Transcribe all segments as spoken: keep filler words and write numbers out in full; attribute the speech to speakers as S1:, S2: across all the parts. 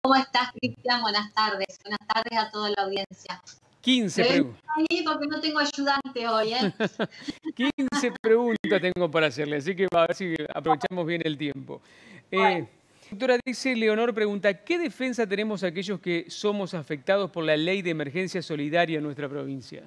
S1: ¿Cómo estás, Cristian? Buenas tardes. Buenas tardes a toda la audiencia.
S2: quince preguntas.
S1: Ahí porque no tengo ayudante hoy, ¿eh?
S2: quince preguntas tengo para hacerle, así que a ver si aprovechamos bien el tiempo.
S1: Bueno.
S2: Eh, doctora, dice Leonor, pregunta, ¿qué defensa tenemos aquellos que somos afectados por la ley de emergencia solidaria en nuestra provincia?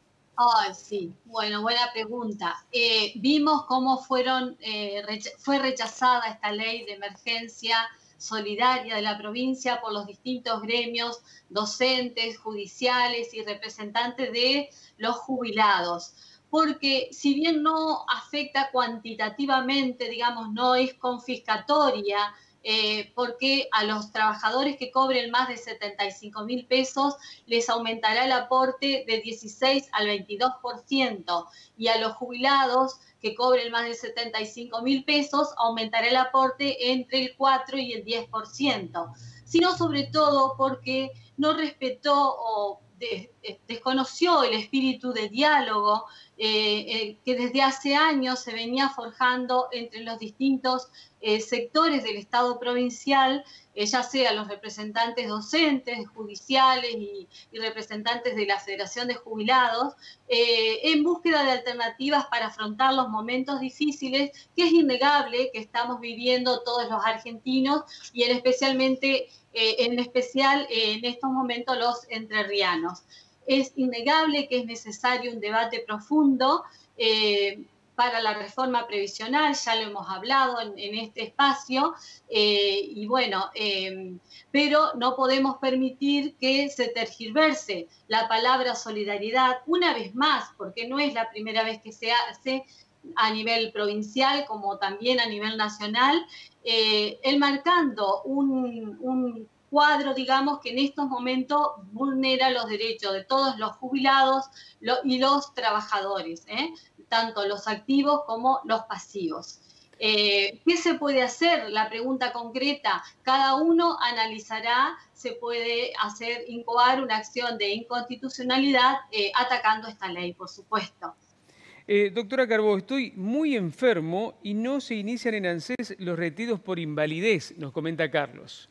S1: Ay, sí. Bueno, buena pregunta. Eh, vimos cómo fueron, eh, recha- fue rechazada esta ley de emergencia solidaria de la provincia por los distintos gremios docentes, judiciales y representantes de los jubilados. Porque si bien no afecta cuantitativamente, digamos, no es confiscatoria, eh, porque a los trabajadores que cobren más de setenta y cinco mil pesos les aumentará el aporte de dieciséis al veintidós por ciento y a los jubilados que cobren más de setenta y cinco mil pesos aumentará el aporte entre el cuatro y el diez por ciento, sino sobre todo porque no respetó o de, desconoció el espíritu de diálogo eh, eh, que desde hace años se venía forjando entre los distintos eh, sectores del Estado provincial, eh, ya sea los representantes docentes, judiciales y, y representantes de la Federación de Jubilados, eh, en búsqueda de alternativas para afrontar los momentos difíciles que es innegable que estamos viviendo todos los argentinos y en especialmente, eh, en especial eh, en estos momentos los entrerrianos. Es innegable que es necesario un debate profundo eh, para la reforma previsional, ya lo hemos hablado en, en este espacio, eh, y bueno, eh, pero no podemos permitir que se tergiverse la palabra solidaridad una vez más, porque no es la primera vez que se hace a nivel provincial como también a nivel nacional, eh, enmarcando un, un cuadro, digamos, que en estos momentos vulnera los derechos de todos los jubilados lo, y los trabajadores, ¿eh? Tanto los activos como los pasivos. Eh, ¿Qué se puede hacer? La pregunta concreta, cada uno analizará, se puede hacer, incoar una acción de inconstitucionalidad eh, atacando esta ley, por supuesto.
S2: Eh, doctora Carbó, estoy muy enfermo y no se inician en ANSES los retiros por invalidez, nos comenta Carlos.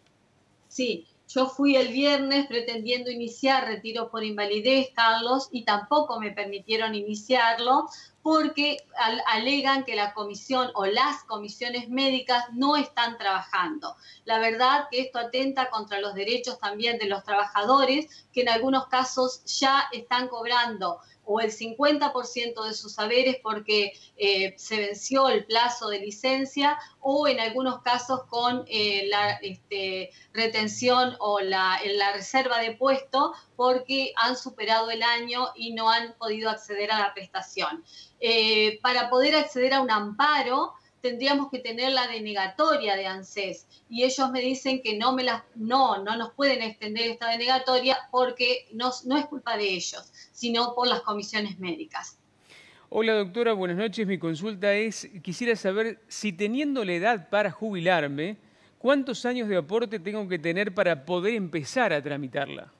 S1: Sí, yo fui el viernes pretendiendo iniciar retiro por invalidez, Carlos, y tampoco me permitieron iniciarlo porque al, alegan que la comisión o las comisiones médicas no están trabajando. La verdad que esto atenta contra los derechos también de los trabajadores, que en algunos casos ya están cobrando o el cincuenta por ciento de sus saberes porque eh, se venció el plazo de licencia o en algunos casos con eh, la este, retención o la, la reserva de puesto porque han superado el año y no han podido acceder a la prestación. Eh, para poder acceder a un amparo tendríamos que tener la denegatoria de ANSES y ellos me dicen que no, me las, no, no nos pueden extender esta denegatoria porque no, no es culpa de ellos, sino por las comisiones médicas.
S2: Hola doctora, buenas noches. Mi consulta es, quisiera saber si teniendo la edad para jubilarme, ¿cuántos años de aporte tengo que tener para poder empezar a tramitarla?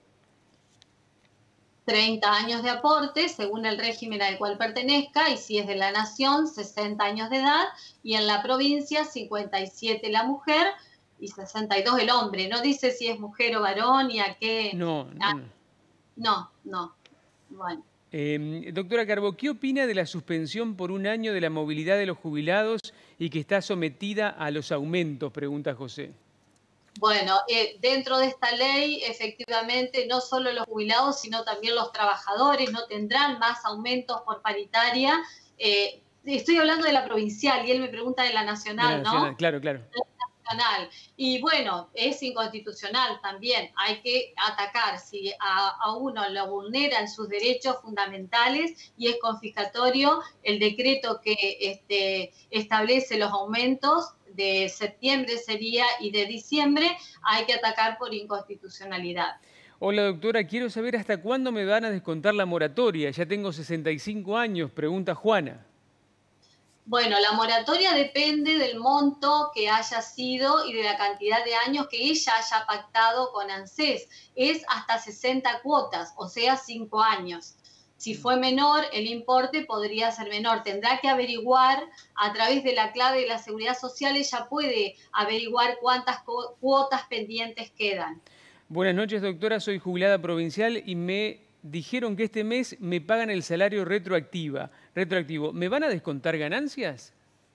S1: treinta años de aporte, según el régimen al cual pertenezca, y si es de la nación, sesenta años de edad, y en la provincia, cincuenta y siete la mujer y sesenta y dos el hombre. No dice si es mujer o varón y a qué...
S2: No, no,
S1: Ah,
S2: no.
S1: no, no. Bueno.
S2: Eh, doctora Carbó, ¿qué opina de la suspensión por un año de la movilidad de los jubilados y que está sometida a los aumentos? Pregunta José.
S1: Bueno, eh, dentro de esta ley, efectivamente, no solo los jubilados, sino también los trabajadores no tendrán más aumentos por paritaria. Eh, estoy hablando de la provincial y él me pregunta de la nacional,
S2: De la nacional,
S1: ¿no?
S2: claro, claro.
S1: Y bueno, es inconstitucional también, hay que atacar si a, a uno lo vulneran sus derechos fundamentales y es confiscatorio el decreto que este, establece los aumentos de septiembre sería y de diciembre, hay que atacar por inconstitucionalidad.
S2: Hola doctora, quiero saber hasta cuándo me van a descontar la moratoria. Ya tengo sesenta y cinco años, pregunta Juana.
S1: Bueno, la moratoria depende del monto que haya sido y de la cantidad de años que ella haya pactado con ANSES. Es hasta sesenta cuotas, o sea, cinco años. Si fue menor, el importe podría ser menor. Tendrá que averiguar a través de la clave de la Seguridad Social, ella puede averiguar cuántas cuotas pendientes quedan.
S2: Buenas noches, doctora. Soy jubilada provincial y me dijeron que este mes me pagan el salario retroactiva, retroactivo. ¿Me van a descontar ganancias?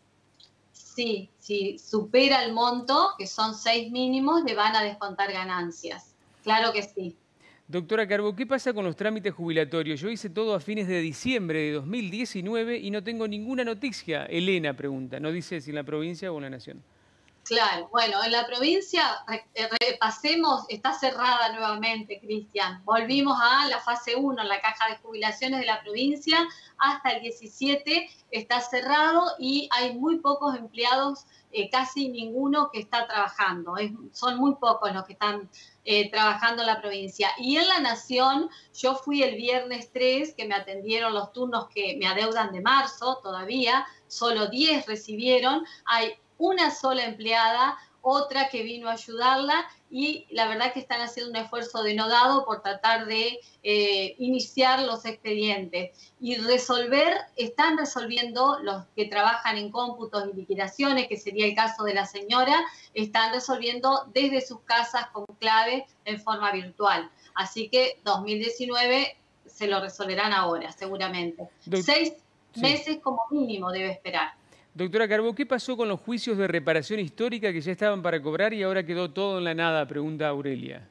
S1: Sí, si supera el monto, que son seis mínimos, le van a descontar ganancias. Claro que sí.
S2: Doctora Carbó, ¿qué pasa con los trámites jubilatorios? Yo hice todo a fines de diciembre de dos mil diecinueve y no tengo ninguna noticia. Elena pregunta, no dice si en la provincia o en la nación.
S1: Claro, bueno, en la provincia, repasemos, está cerrada nuevamente, Cristian. Volvimos a la fase uno, en la caja de jubilaciones de la provincia, hasta el diecisiete está cerrado y hay muy pocos empleados, eh, casi ninguno que está trabajando. Es, son muy pocos los que están eh, trabajando en la provincia. Y en la nación, yo fui el viernes tres, que me atendieron los turnos que me adeudan de marzo todavía, solo diez recibieron. Hay una sola empleada, otra que vino a ayudarla y la verdad que están haciendo un esfuerzo denodado por tratar de eh, iniciar los expedientes y resolver, están resolviendo los que trabajan en cómputos y liquidaciones, que sería el caso de la señora, están resolviendo desde sus casas con clave en forma virtual. Así que dos mil diecinueve se lo resolverán ahora, seguramente. Do Seis sí. meses como mínimo debe esperar.
S2: Doctora Carbó, ¿qué pasó con los juicios de reparación histórica que ya estaban para cobrar y ahora quedó todo en la nada? Pregunta Aurelia.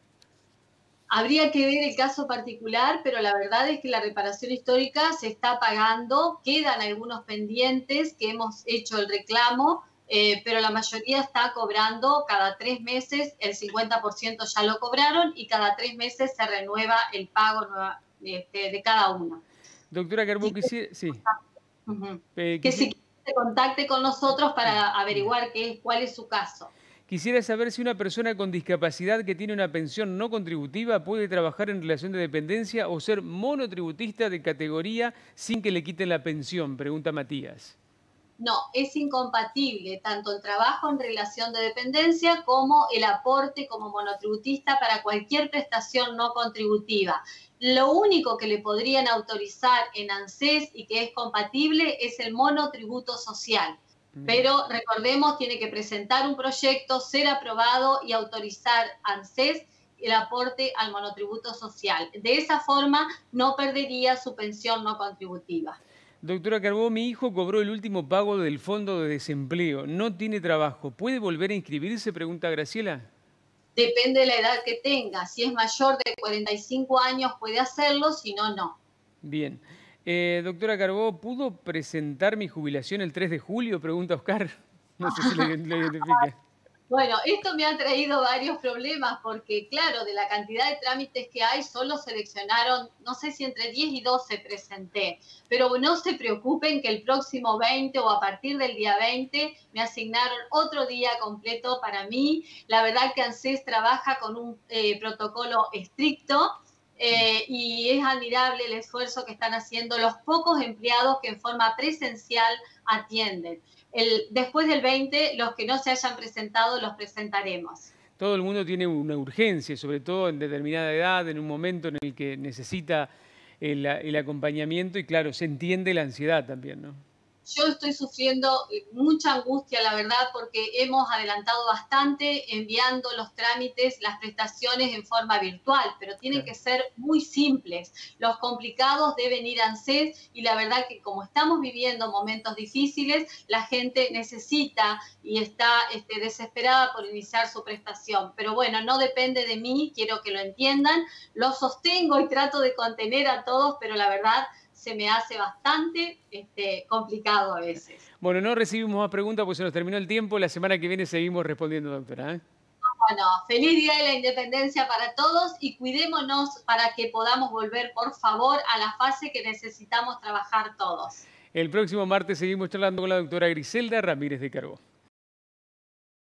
S1: Habría que ver el caso particular, pero la verdad es que la reparación histórica se está pagando, quedan algunos pendientes que hemos hecho el reclamo, eh, pero la mayoría está cobrando cada tres meses, el cincuenta por ciento ya lo cobraron y cada tres meses se renueva el pago nueva, este, de cada uno.
S2: Doctora Carbó, quisiera... Sí.
S1: Uh-huh. eh, que si se contacte con nosotros para averiguar qué, cuál es su caso.
S2: Quisiera saber si una persona con discapacidad que tiene una pensión no contributiva puede trabajar en relación de dependencia o ser monotributista de categoría sin que le quiten la pensión, pregunta Matías.
S1: No, es incompatible tanto el trabajo en relación de dependencia como el aporte como monotributista para cualquier prestación no contributiva. Lo único que le podrían autorizar en ANSES y que es compatible es el monotributo social. Pero recordemos, tiene que presentar un proyecto, ser aprobado y autorizar ANSES el aporte al monotributo social. De esa forma no perdería su pensión no contributiva.
S2: Doctora Carbó, mi hijo cobró el último pago del fondo de desempleo. No tiene trabajo. ¿Puede volver a inscribirse? Pregunta Graciela.
S1: Depende de la edad que tenga. Si es mayor de cuarenta y cinco años puede hacerlo, si no, no.
S2: Bien. Eh, doctora Carbó, ¿pudo presentar mi jubilación el tres de julio? Pregunta Oscar. No sé si lo identifica.
S1: Bueno, esto me ha traído varios problemas porque, claro, de la cantidad de trámites que hay, solo seleccionaron, no sé si entre diez y doce presenté, pero no se preocupen que el próximo veinte o a partir del día veinte me asignaron otro día completo para mí. La verdad que ANSES trabaja con un eh, protocolo estricto eh, y es admirable el esfuerzo que están haciendo los pocos empleados que en forma presencial atienden. El, después del veinte, los que no se hayan presentado, los presentaremos.
S2: Todo el mundo tiene una urgencia, sobre todo en determinada edad, en un momento en el que necesita el, el acompañamiento y, claro, se entiende la ansiedad también, ¿no?
S1: Yo estoy sufriendo mucha angustia, la verdad, porque hemos adelantado bastante enviando los trámites, las prestaciones en forma virtual, pero tienen claro. que ser muy simples. Los complicados deben ir a ANSES y la verdad que como estamos viviendo momentos difíciles, la gente necesita y está este, desesperada por iniciar su prestación. Pero bueno, no depende de mí, quiero que lo entiendan. Lo sostengo y trato de contener a todos, pero la verdad se me hace bastante este, complicado a veces.
S2: Bueno, no recibimos más preguntas porque se nos terminó el tiempo. La semana que viene seguimos respondiendo, doctora, ¿eh?
S1: Bueno, feliz Día de la Independencia para todos y cuidémonos para que podamos volver, por favor, a la fase que necesitamos trabajar todos.
S2: El próximo martes seguimos charlando con la doctora Griselda Ramírez de Carbó.